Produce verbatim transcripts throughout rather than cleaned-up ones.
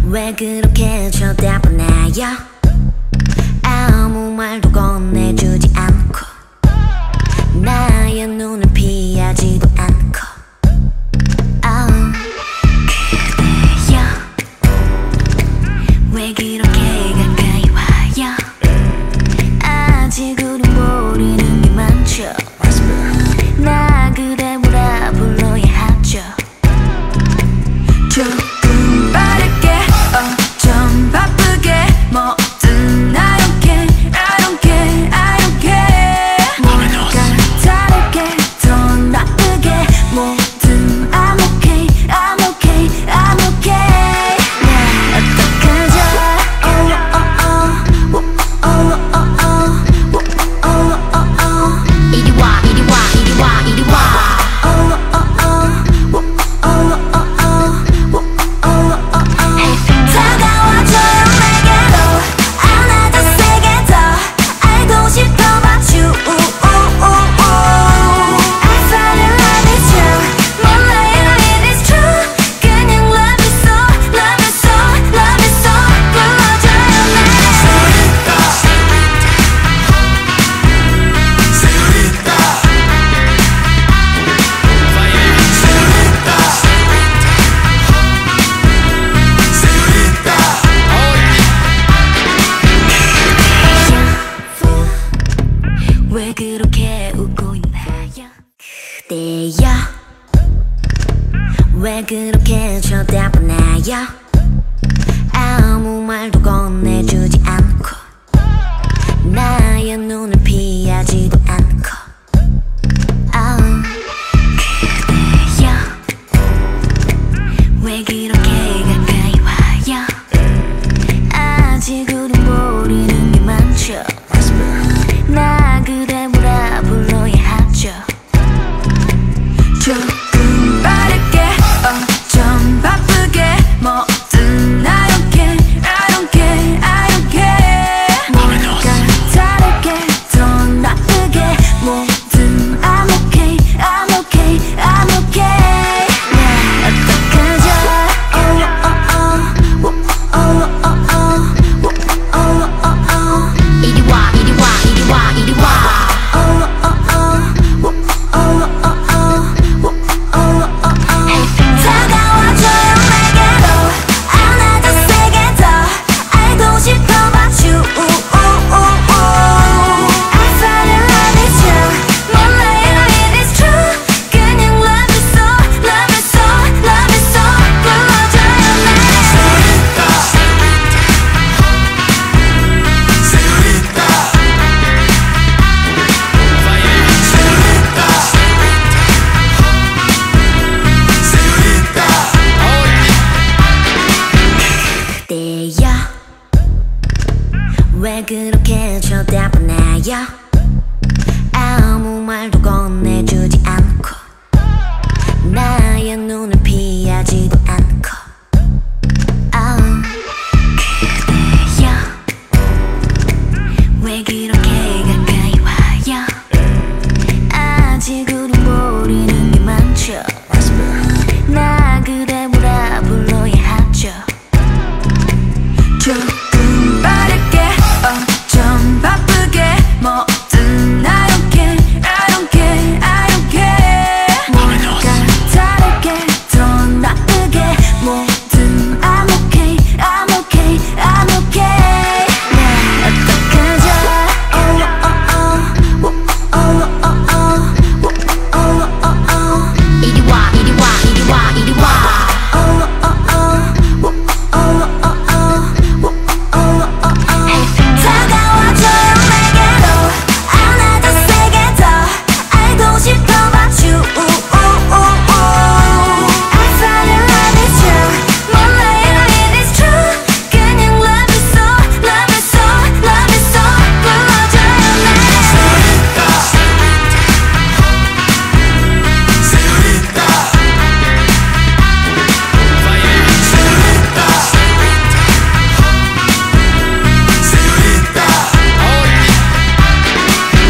왜 그렇게 쳐다보나요? 아무 말도 건네주지 않고 나의 눈을 피하지도 않고 oh, 그대여 왜 그렇게 가까이 와요? 아직 우린 모르는 게 많죠. 나 그대 뭐라 불러야 하죠. 조금 빠르게 어, 좀 바쁘게 뭐든 I don't care, I don't care, I don't care. 뭔가 다르게 더 나쁘게 뭐든 I'm okay, I'm okay, I'm okay. 나 어떡하죠? Oh, oh, oh, oh, oh, oh, oh, oh, oh, oh. 이리 와, 이리 와, 이리 와, 이리 와. Oh, oh, oh, oh, oh, oh, oh. 왜 그렇게 웃고 있나요? 그대여 왜 그렇게 쳐다보나요? 아무 말도 건네주지 않고 나의 눈을 피하지도 않고 oh, 그대여 왜 그렇게 가까이 와요? 아직 우린 모르는 게 많죠. 나 그대 뭐라 불러야 하죠. 조금 빠르게 어, 좀 바쁘게 뭐든 I don't care, I don't care, I don't care. 뭔가 다르게 더 나쁘게 뭐든 I'm okay, I'm okay, I'm okay. 나 어떡하죠? Oh, oh, oh, oh, oh, oh, oh, oh, oh, oh. 이리 와, 이리 와, 이리 와, 이리 와. Oh, oh, oh, oh, oh, oh, oh, oh, oh, oh. 다가와줘요 내게로 하나 더 세게 더 알고 싶어 about you. I find it love is you. 몰라요 it is true. 그냥 love it so, love it so, love it so. 불러줘요 내게로. 그대여 왜 그렇게 쳐다보나요? 아무 말도 건네주지 않고 나의 눈을 피하지도 않고 oh, 그대여 왜 그렇게 가까이 와요? 아직 우린 모르는 게 많죠. 나 그대 뭐라 불러야 하죠. 조금 빠르게 어, 좀 바쁘게 뭐든 I don't care, I don't care, I don't care. 뭔가 다르게 더 나쁘게 뭐든 I'm okay, I'm okay, I'm okay. 나 어떡하죠? Oh, oh, oh, oh, oh, oh, oh, oh, oh. 이리 와, 이리 와, 이리 와, 이리 와. Oh, oh, oh, oh, oh, oh. 다가와줘요 내게로 하나 더 세게 더 알고 싶어 about you. I find it love is you. 몰라요 it is true. 그냥 love it so, love it so, love it so. 불러줘요 내게로.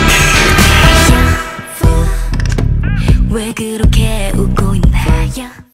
왜 그렇게 웃고 있나요?